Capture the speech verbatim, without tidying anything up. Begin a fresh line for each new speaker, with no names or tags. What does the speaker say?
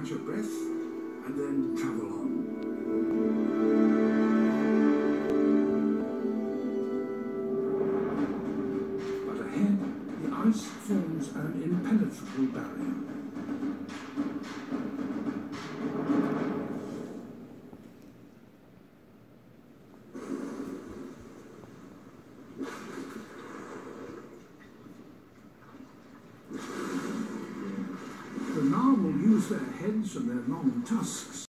catch your breath, and then travel on. But ahead, the ice forms an impenetrable barrier. The narwhal will use their heads and their long tusks